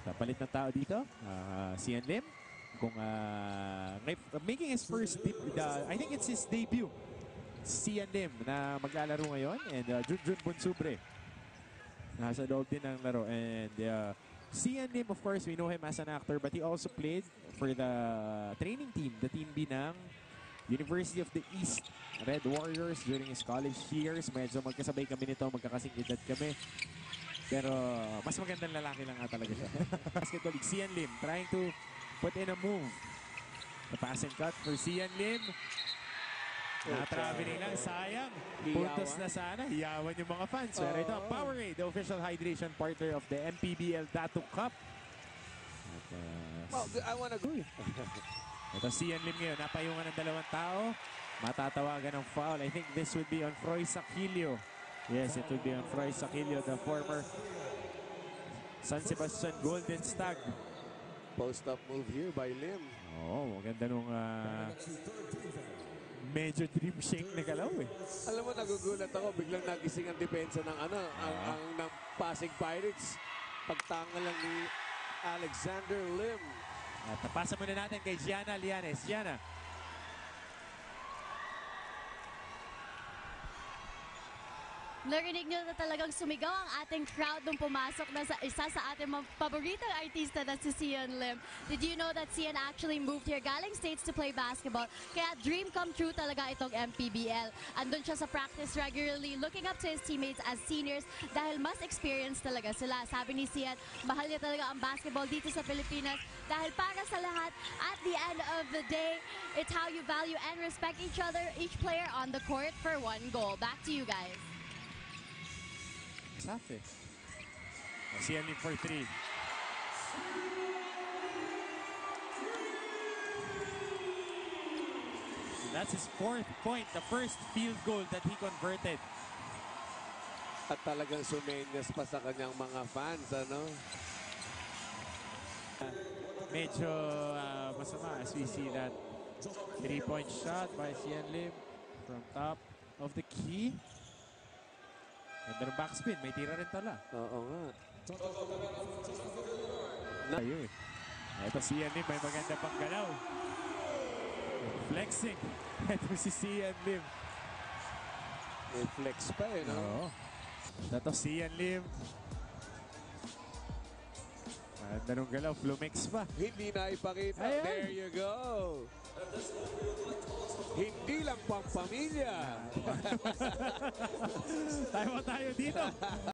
palit ng tao dito. Sian Lim. Kung making his first I think it's his debut. Sian Lim na maglalaro ngayon. And Junjun Bonsubre. Nasa loob din ng laro. And Sian Lim, of course, we know him as an actor, but he also played for the training team, the Team B ng University of the East Red Warriors during his college years. Medyo magkasabay kami nito, magkakasing edad kami. Pero mas magandang lalaki lang nga talaga siya. Basketball league, Sian Lim trying to put in a move. The pass and cut for Sian Lim. Na-traveling lang, sayang. Puntos na sana. Hiyawan yung mga fans. Pero ito, Powerade, the official hydration partner of the MPBL Datuk Cup. At, well, I wanna go. ito, Sian Lim ngayon. Napayungan ng dalawang tao. Matatawagan ng foul. I think this would be on Froy Saquilio. Yes, it would be on Froy Saquilio, the former San Sebastian Golden Stag. Post-up move here by Lim. Oo, maganda nung medyo dream shake na galaw eh. Alam mo, nagugulat ako. Biglang nagising ang depensa ng ng Pasig Pirates. Pagtanga lang ni Alexander Lim. At napasa muna natin kay Gianna Lianes. Gianna. Narinig nyo na talagang sumigaw ang ating crowd nung pumasok na sa isa sa ating mga paboritong artista na si Sian Lim. Did you know that Sian actually moved here galing States to play basketball? Kaya dream come true talaga itong MPBL. Andun siya sa practice regularly, looking up to his teammates as seniors dahil mas experience talaga sila. Sabi ni Sian, mahal niya talaga ang basketball dito sa Pilipinas dahil para sa lahat, at the end of the day, it's how you value and respect each other, each player on the court for one goal. Back to you guys. Safi. Sian Lim for 3. That's his 4th point, the first field goal that he converted. At talagang sumenyas pa sa kanyang mga fans, ano? Medyo masama as we see that 3-point shot by Sian Lim from top of the key. Ganda ng backspin. May tira rin tala. Oo nga. Ayun. Ito Sian Lim. May maganda pang galaw. Flexing. Ito si Sian Lim. May flex pa eh, no? Oo. Ito Sian Lim. Ganda ng galaw. Flumix pa. Hindi na ipakita. Ayan. There you go. Hindi lang pang pamilya. Tayo dito.